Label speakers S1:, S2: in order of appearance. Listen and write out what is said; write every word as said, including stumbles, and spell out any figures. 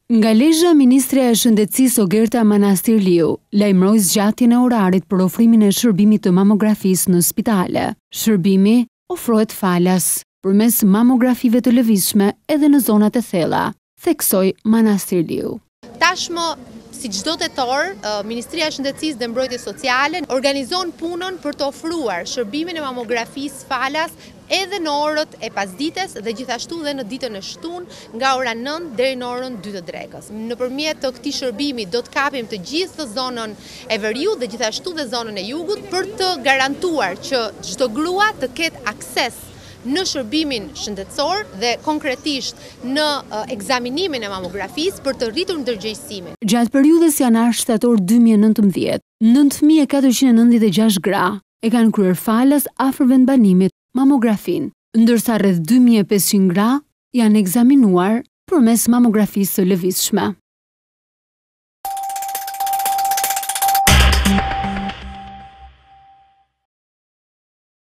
S1: Nga Lezhë, Ministrja e Shëndetësisë Ogerta Manastirliu lajmëroi zgjatjen e orarit për ofrimin e shërbimit të mamografisë në spitale. Shërbimi ofrohet falas përmes mamografive të lëvizshme edhe në zonat e thella, theksoi Manastirliu.
S2: Tashmë, si çdo tetor, Ministria e Shëndetësisë dhe Mbrojtjes Sociale organizon punën për të ofruar shërbimin e mamografisë falas edhe në orët e pasdites dhe gjithashtu dhe në ditën e shtunë nga ora nëntë deri në orën dy të drekës. Nëpërmjet të këtij shërbimi do të kapim të gjithë të zonën e veriut dhe gjithashtu dhe zonën e jugut për të garantuar që çdo grua të ketë akses në shërbimin shëndetësor dhe konkretisht në ekzaminimin e mamografisë për të rritur ndërgjegjësimin.
S1: Gjatë periudhës janar-shtator dy mijë e nëntëmbëdhjetë, nëntë mijë e katërqind e nëntëdhjetë e gjashtë gra e kanë kryer falas afër vendbanimit mamografin, ndërsa rreth dy mijë e pesëqind gra janë ekzaminuar përmes mamografisë së lëvizshme.